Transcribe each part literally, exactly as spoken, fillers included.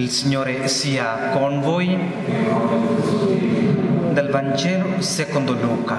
Il Signore sia con voi. Dal Vangelo secondo Luca.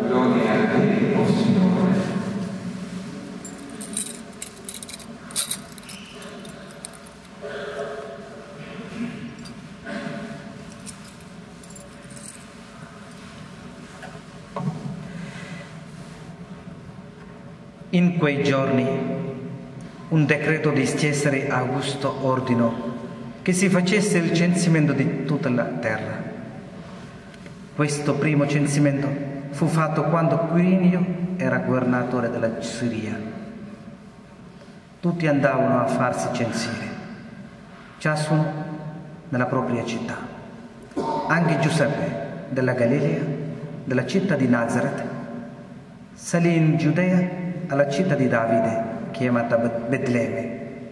In quei giorni un decreto di Cesare Augusto ordinò che si facesse il censimento di tutta la terra. Questo primo censimento fu fatto quando Quirinio era governatore della Siria. Tutti andavano a farsi censire, ciascuno nella propria città. Anche Giuseppe della Galilea, della città di Nazaret, salì in Giudea alla città di Davide, chiamata Betlemme.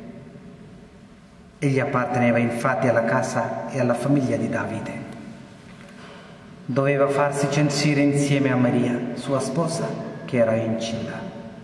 Egli apparteneva infatti alla casa e alla famiglia di Davide. Doveva farsi censire insieme a Maria, sua sposa, che era incinta.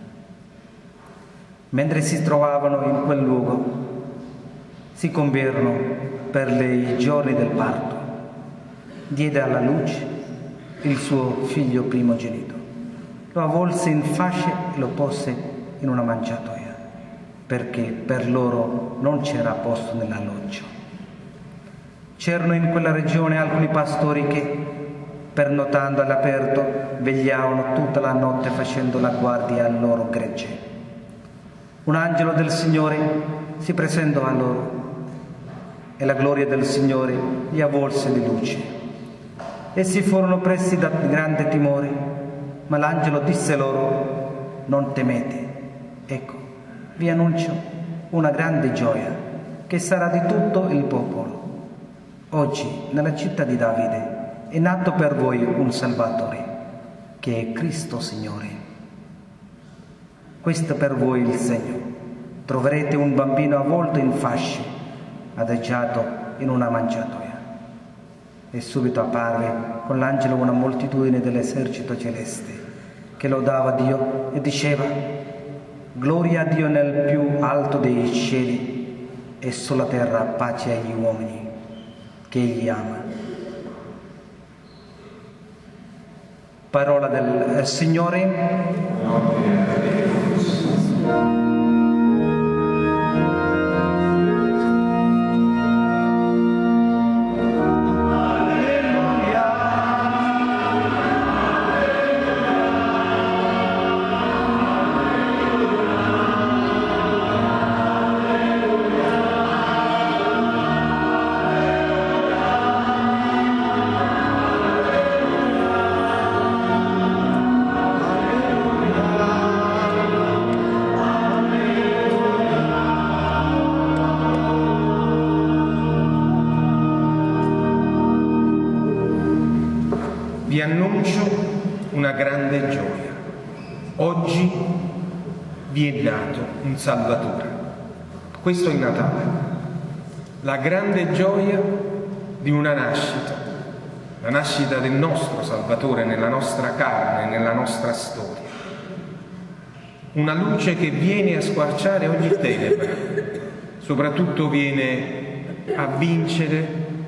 Mentre si trovavano in quel luogo, si compirono per lei i giorni del parto. Diede alla luce il suo figlio primogenito. Lo avvolse in fasce e lo pose in una mangiatoia, perché per loro non c'era posto nell'alloggio. C'erano in quella regione alcuni pastori che, pernotando all'aperto, vegliavano tutta la notte facendo la guardia al loro gregge. Un angelo del Signore si presentò a loro e la gloria del Signore li avvolse di luce. Essi furono presi da grande timore, ma l'angelo disse loro: non temete, ecco, vi annuncio una grande gioia che sarà di tutto il popolo. Oggi nella città di Davide è nato per voi un Salvatore, che è Cristo Signore. Questo per voi il segno: troverete un bambino avvolto in fasce, adagiato in una mangiatoia. E subito apparve con l'angelo una moltitudine dell'esercito celeste che lodava Dio e diceva: gloria a Dio nel più alto dei cieli e sulla terra pace agli uomini che Egli ama. Parola del Signore. Vi annuncio una grande gioia. Oggi vi è nato un Salvatore. Questo è il Natale, la grande gioia di una nascita, la nascita del nostro Salvatore nella nostra carne, nella nostra storia. Una luce che viene a squarciare ogni tenebra, soprattutto viene a vincere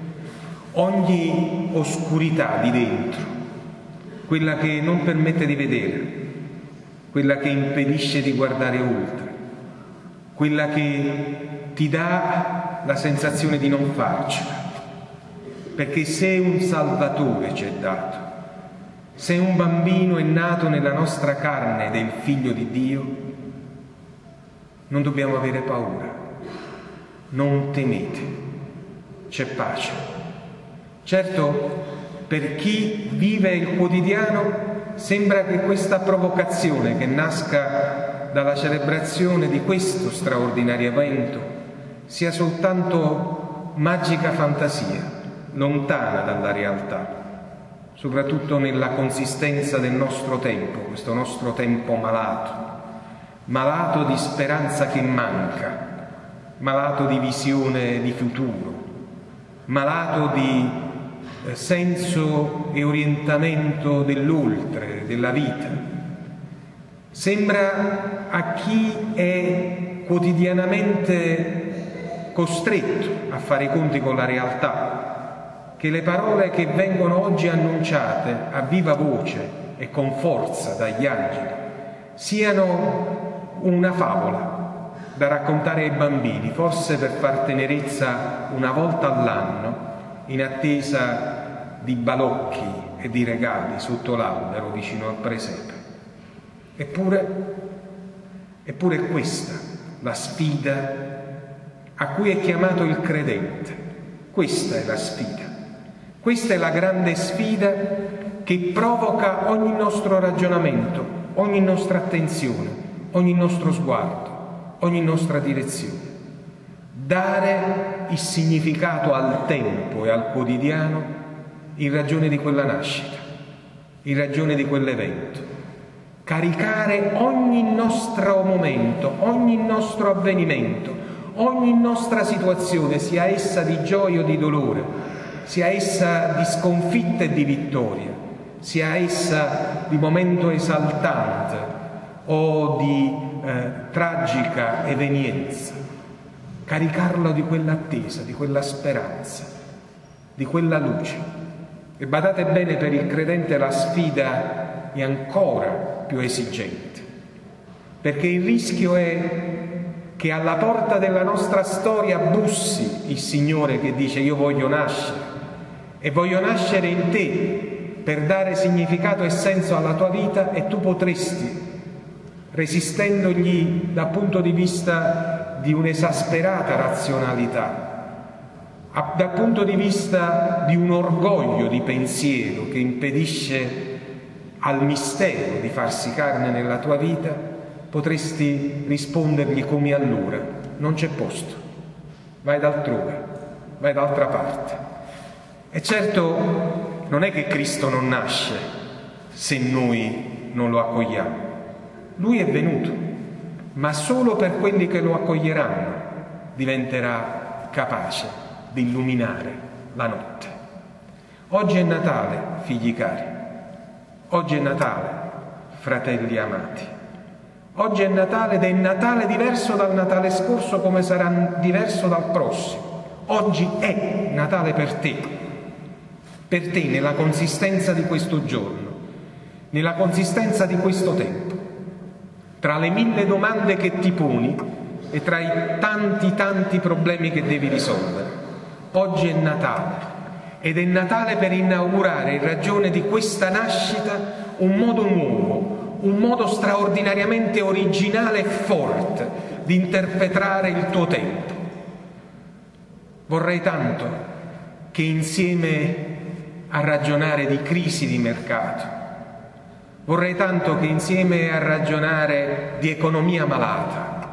ogni oscurità di dentro, quella che non permette di vedere, quella che impedisce di guardare oltre, quella che ti dà la sensazione di non farcela. Perché se un Salvatore ci è dato, se un bambino è nato nella nostra carne ed è il Figlio di Dio, non dobbiamo avere paura, non temete, c'è pace. Certo, per chi vive il quotidiano sembra che questa provocazione che nasca dalla celebrazione di questo straordinario evento sia soltanto magica fantasia, lontana dalla realtà, soprattutto nella consistenza del nostro tempo, questo nostro tempo malato, malato di speranza che manca, malato di visione di futuro, malato di senso e orientamento dell'oltre, della vita. Sembra a chi è quotidianamente costretto a fare i conti con la realtà, che le parole che vengono oggi annunciate a viva voce e con forza dagli angeli siano una favola da raccontare ai bambini, forse per far tenerezza una volta all'anno, in attesa di balocchi e di regali sotto l'albero vicino al presepe. Eppure, eppure è questa la sfida a cui è chiamato il credente. Questa è la sfida. Questa è la grande sfida che provoca ogni nostro ragionamento, ogni nostra attenzione, ogni nostro sguardo, ogni nostra direzione. Dare il significato al tempo e al quotidiano in ragione di quella nascita, in ragione di quell'evento. Caricare ogni nostro momento, ogni nostro avvenimento, ogni nostra situazione, sia essa di gioia o di dolore, sia essa di sconfitta e di vittoria, sia essa di momento esaltante o di eh, tragica evenienza, caricarlo di quell'attesa, di quella speranza, di quella luce. E badate bene, per il credente la sfida è ancora più esigente, perché il rischio è che alla porta della nostra storia bussi il Signore che dice: io voglio nascere e voglio nascere in te per dare significato e senso alla tua vita, e tu potresti, resistendogli dal punto di vista di un'esasperata razionalità, a, dal punto di vista di un orgoglio di pensiero che impedisce al mistero di farsi carne nella tua vita, potresti rispondergli come allora: non c'è posto, vai d'altrove, vai d'altra parte. E certo non è che Cristo non nasce se noi non lo accogliamo. Lui è venuto, ma solo per quelli che lo accoglieranno diventerà capace di illuminare la notte. Oggi è Natale, figli cari. Oggi è Natale, fratelli amati. Oggi è Natale, ed è Natale diverso dal Natale scorso, come sarà diverso dal prossimo. Oggi è Natale per te. Per te, nella consistenza di questo giorno, nella consistenza di questo tempo, tra le mille domande che ti poni e tra i tanti tanti problemi che devi risolvere. Oggi è Natale, ed è Natale per inaugurare, in ragione di questa nascita, un modo nuovo, un modo straordinariamente originale e forte di interpretare il tuo tempo. Vorrei tanto che insieme a ragionare di crisi di mercato, vorrei tanto che insieme a ragionare di economia malata,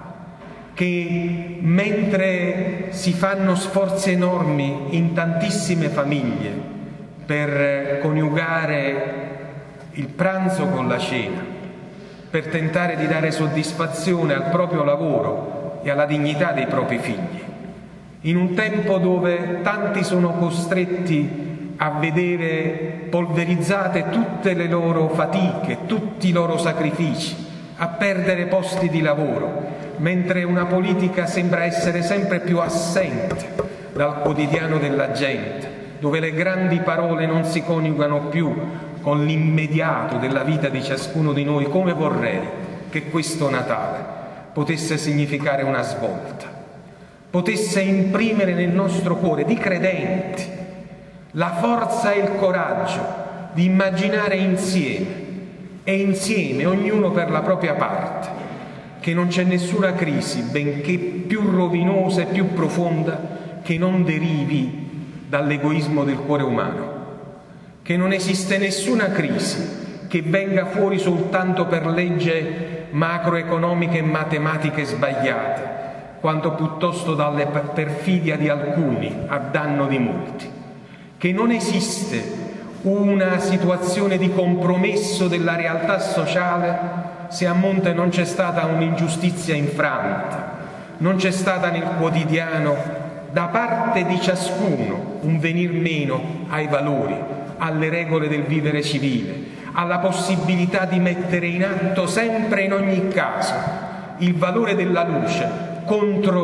che mentre si fanno sforzi enormi in tantissime famiglie per coniugare il pranzo con la cena, per tentare di dare soddisfazione al proprio lavoro e alla dignità dei propri figli, in un tempo dove tanti sono costretti a vedere polverizzate tutte le loro fatiche, tutti i loro sacrifici, a perdere posti di lavoro, mentre una politica sembra essere sempre più assente dal quotidiano della gente, dove le grandi parole non si coniugano più con l'immediato della vita di ciascuno di noi. Come vorrei che questo Natale potesse significare una svolta, potesse imprimere nel nostro cuore di credenti la forza e il coraggio di immaginare insieme, e insieme, ognuno per la propria parte, che non c'è nessuna crisi, benché più rovinosa e più profonda, che non derivi dall'egoismo del cuore umano, che non esiste nessuna crisi che venga fuori soltanto per legge macroeconomiche e matematiche sbagliate, quanto piuttosto dalle perfidia di alcuni a danno di molti, che non esiste una situazione di compromesso della realtà sociale se a monte non c'è stata un'ingiustizia infranta, non c'è stata nel quotidiano da parte di ciascuno un venir meno ai valori, alle regole del vivere civile, alla possibilità di mettere in atto sempre e in ogni caso il valore della luce contro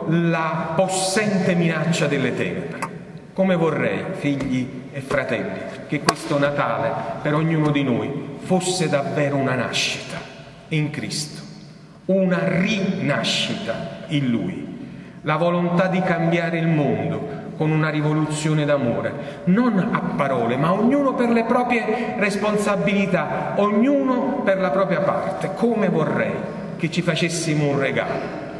la possente minaccia delle tenebre. Come vorrei, figli e fratelli, che questo Natale per ognuno di noi fosse davvero una nascita in Cristo, una rinascita in Lui, la volontà di cambiare il mondo con una rivoluzione d'amore, non a parole, ma ognuno per le proprie responsabilità, ognuno per la propria parte. Come vorrei che ci facessimo un regalo,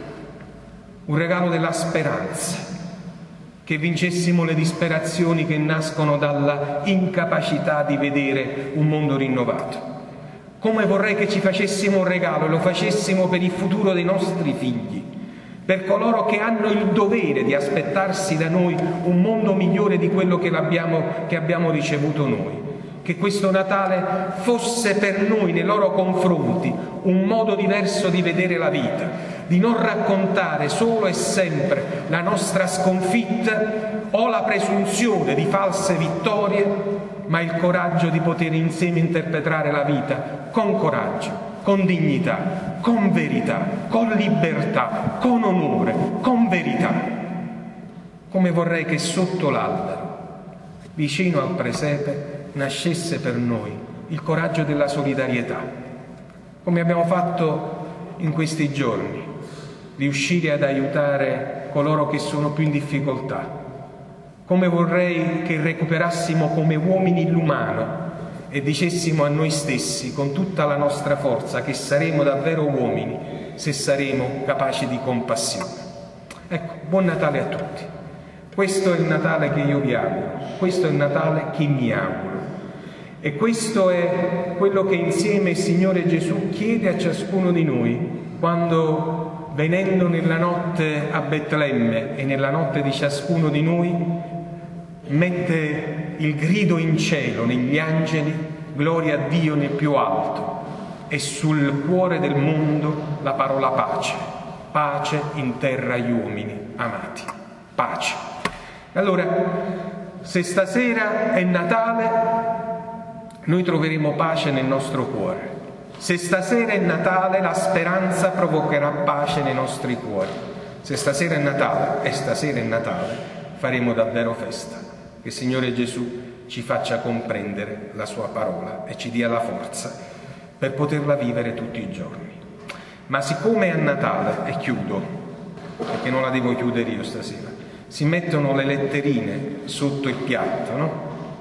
un regalo della speranza, che vincessimo le disperazioni che nascono dalla incapacità di vedere un mondo rinnovato. Come vorrei che ci facessimo un regalo e lo facessimo per il futuro dei nostri figli, per coloro che hanno il dovere di aspettarsi da noi un mondo migliore di quello che, che abbiamo ricevuto noi. Che questo Natale fosse per noi, nei loro confronti, un modo diverso di vedere la vita, di non raccontare solo e sempre la nostra sconfitta o la presunzione di false vittorie, ma il coraggio di poter insieme interpretare la vita con coraggio, con dignità, con verità, con libertà, con onore, con verità. Come vorrei che sotto l'albero, vicino al presepe, nascesse per noi il coraggio della solidarietà, come abbiamo fatto in questi giorni, riuscire ad aiutare coloro che sono più in difficoltà. Come vorrei che recuperassimo come uomini l'umano e dicessimo a noi stessi con tutta la nostra forza che saremo davvero uomini se saremo capaci di compassione. Ecco, buon Natale a tutti. Questo è il Natale che io vi auguro, questo è il Natale che mi auguro. E questo è quello che insieme il Signore Gesù chiede a ciascuno di noi quando, venendo nella notte a Betlemme e nella notte di ciascuno di noi, mette il grido in cielo negli angeli, gloria a Dio nel più alto, e sul cuore del mondo la parola pace, pace in terra agli uomini amati, pace. Allora, se stasera è Natale, noi troveremo pace nel nostro cuore. Se stasera è Natale, la speranza provocherà pace nei nostri cuori. Se stasera è Natale, e stasera è Natale, faremo davvero festa. Che il Signore Gesù ci faccia comprendere la sua parola e ci dia la forza per poterla vivere tutti i giorni. Ma siccome è Natale, e chiudo, perché non la devo chiudere io stasera, si mettono le letterine sotto il piatto, no?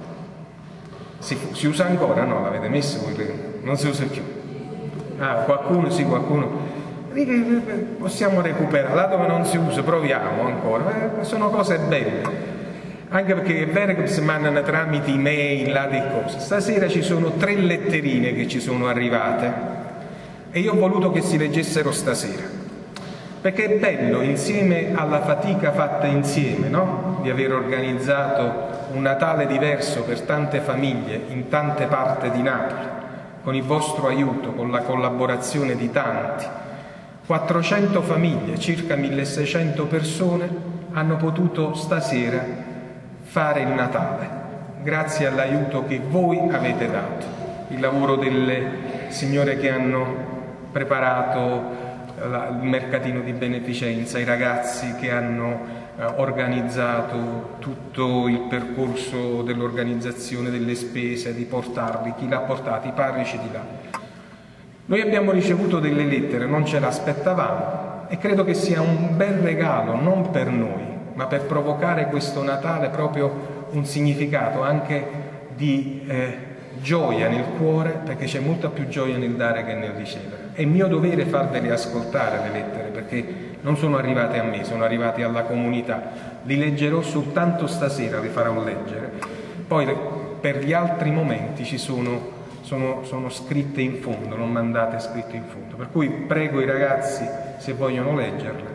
Si, si usa ancora? No, l'avete messo? Non si usa più. Ah, qualcuno, sì, qualcuno. Possiamo recuperare, là dove non si usa, proviamo ancora. Eh, sono cose belle. Anche perché è vero che si mandano tramite email, là di cose. Stasera ci sono tre letterine che ci sono arrivate e io ho voluto che si leggessero stasera, perché è bello, insieme alla fatica fatta insieme, no? Di aver organizzato un Natale diverso per tante famiglie in tante parti di Napoli, con il vostro aiuto, con la collaborazione di tanti. quattrocento famiglie, circa milleseicento persone, hanno potuto stasera fare il Natale, grazie all'aiuto che voi avete dato, il lavoro delle signore che hanno preparato il mercatino di beneficenza, i ragazzi che hanno eh, organizzato tutto il percorso dell'organizzazione delle spese, di portarli, chi l'ha portato, i parroci di là. Noi abbiamo ricevuto delle lettere, non ce l'aspettavamo e credo che sia un bel regalo, non per noi, ma per provocare questo Natale proprio un significato anche di eh, gioia nel cuore, perché c'è molta più gioia nel dare che nel ricevere. È mio dovere farvele ascoltare le lettere, perché non sono arrivate a me, sono arrivate alla comunità. Li leggerò soltanto stasera, li farò leggere. Poi per gli altri momenti ci sono, sono, sono scritte in fondo, non mandate scritte in fondo. Per cui prego i ragazzi, se vogliono leggerle.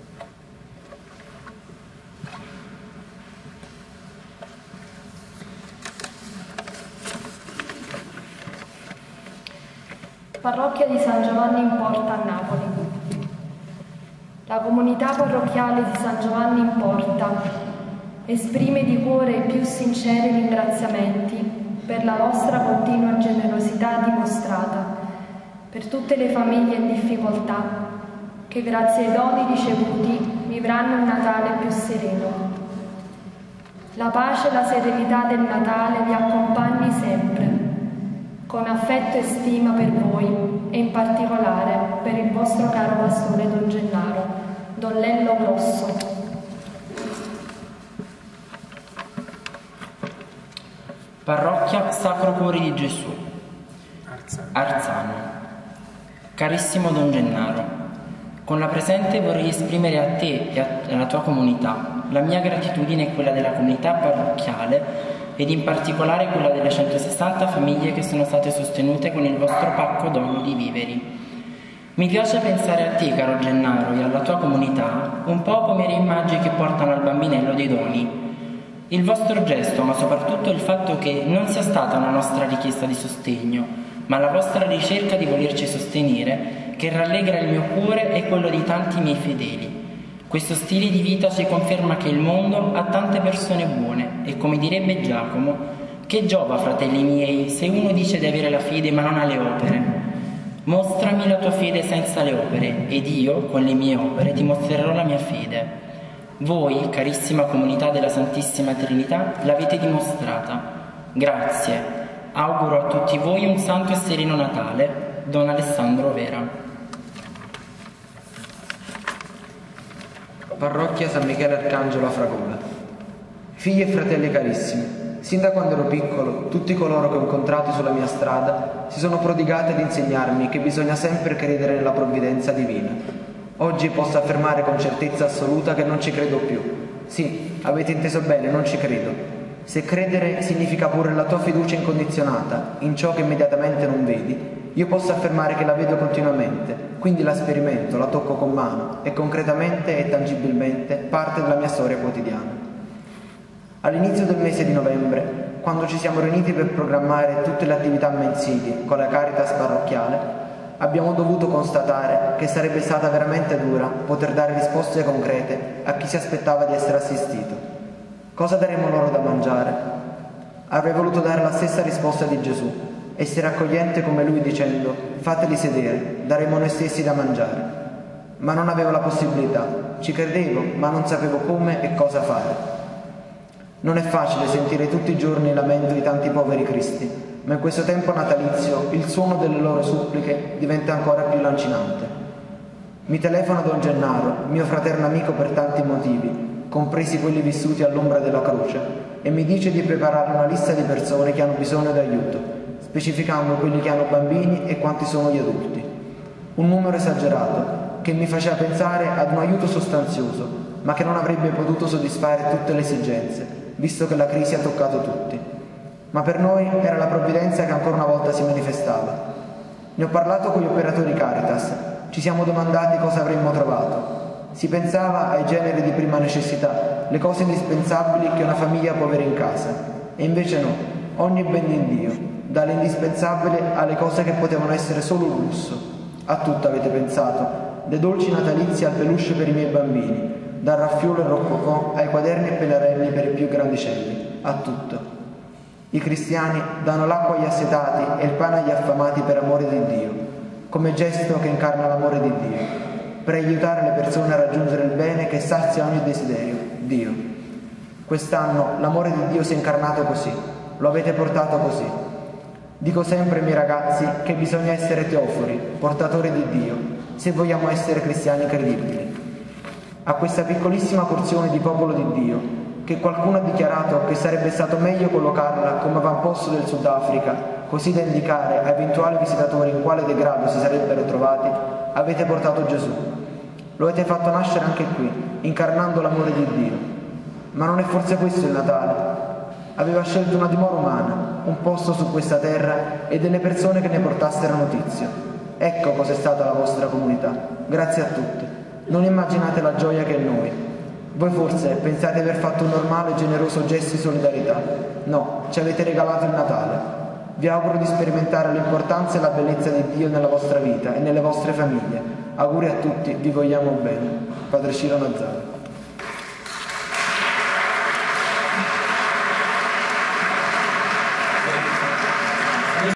Parrocchia di San Giovanni in Porta a Napoli. La comunità parrocchiale di San Giovanni in Porta esprime di cuore i più sinceri ringraziamenti per la vostra continua generosità dimostrata, per tutte le famiglie in difficoltà che grazie ai doni ricevuti vi vivranno un Natale più sereno. La pace e la serenità del Natale vi accompagni sempre, con affetto e stima per voi e in particolare per il vostro caro pastore Don Gennaro, Don Lello Grosso. Parrocchia Sacro Cuore di Gesù, Arzano. Carissimo Don Gennaro, con la presente vorrei esprimere a te e alla tua comunità la mia gratitudine e quella della comunità parrocchiale ed in particolare quella delle centosessanta famiglie che sono state sostenute con il vostro pacco dono di viveri. Mi piace pensare a te, caro Gennaro, e alla tua comunità un po' come le immagini che portano al bambinello dei doni. Il vostro gesto, ma soprattutto il fatto che non sia stata una nostra richiesta di sostegno, ma la vostra ricerca di volerci sostenere, che rallegra il mio cuore e quello di tanti miei fedeli. Questo stile di vita ci conferma che il mondo ha tante persone buone e, come direbbe Giacomo, che giova, fratelli miei, se uno dice di avere la fede ma non ha le opere. Mostrami la tua fede senza le opere ed io, con le mie opere, ti mostrerò la mia fede. Voi, carissima comunità della Santissima Trinità, l'avete dimostrata. Grazie. Auguro a tutti voi un santo e sereno Natale. Don Alessandro Vera. Parrocchia San Michele Arcangelo a Fragola. Figli e fratelli carissimi, sin da quando ero piccolo, tutti coloro che ho incontrato sulla mia strada si sono prodigati ad insegnarmi che bisogna sempre credere nella provvidenza divina. Oggi posso affermare con certezza assoluta che non ci credo più. Sì, avete inteso bene, non ci credo. Se credere significa porre la tua fiducia incondizionata in ciò che immediatamente non vedi, io posso affermare che la vedo continuamente, quindi la sperimento, la tocco con mano e concretamente e tangibilmente parte della mia storia quotidiana. All'inizio del mese di novembre, quando ci siamo riuniti per programmare tutte le attività mensili con la Caritas parrocchiale, abbiamo dovuto constatare che sarebbe stata veramente dura poter dare risposte concrete a chi si aspettava di essere assistito. Cosa daremo loro da mangiare? Avrei voluto dare la stessa risposta di Gesù, essere accogliente come lui dicendo fateli sedere, daremo noi stessi da mangiare. Ma non avevo la possibilità, ci credevo ma non sapevo come e cosa fare. Non è facile sentire tutti i giorni il lamento di tanti poveri cristi, ma in questo tempo natalizio il suono delle loro suppliche diventa ancora più lancinante. Mi telefona Don Gennaro, mio fraterno amico per tanti motivi, compresi quelli vissuti all'ombra della croce, e mi dice di preparare una lista di persone che hanno bisogno di aiuto, specificando quelli che hanno bambini e quanti sono gli adulti. Un numero esagerato, che mi faceva pensare ad un aiuto sostanzioso, ma che non avrebbe potuto soddisfare tutte le esigenze, visto che la crisi ha toccato tutti. Ma per noi era la provvidenza che ancora una volta si manifestava. Ne ho parlato con gli operatori Caritas, ci siamo domandati cosa avremmo trovato. Si pensava ai generi di prima necessità, le cose indispensabili che una famiglia può avere in casa. E invece no, ogni ben in Dio, dall'indispensabile alle cose che potevano essere solo un lusso. A tutto avete pensato, dai dolci natalizi al peluche per i miei bambini, dal raffiolo e rococò ai quaderni e pennarelli per i più grandicelli, a tutto. I cristiani danno l'acqua agli assetati e il pane agli affamati per amore di Dio, come gesto che incarna l'amore di Dio, per aiutare le persone a raggiungere il bene che sazia ogni desiderio, Dio. Quest'anno l'amore di Dio si è incarnato così, lo avete portato così. Dico sempre ai miei ragazzi che bisogna essere teofori, portatori di Dio, se vogliamo essere cristiani credibili. A questa piccolissima porzione di popolo di Dio, che qualcuno ha dichiarato che sarebbe stato meglio collocarla come avamposto del Sudafrica, così da indicare a eventuali visitatori in quale degrado si sarebbero trovati, avete portato Gesù. Lo avete fatto nascere anche qui, incarnando l'amore di Dio. Ma non è forse questo il Natale? Aveva scelto una dimora umana, un posto su questa terra e delle persone che ne portassero notizia. Ecco cos'è stata la vostra comunità. Grazie a tutti. Non immaginate la gioia che è noi. Voi forse pensate di aver fatto un normale e generoso gesto di solidarietà. No, ci avete regalato il Natale. Vi auguro di sperimentare l'importanza e la bellezza di Dio nella vostra vita e nelle vostre famiglie. Auguri a tutti, vi vogliamo bene. Padre Ciro Nazzaro.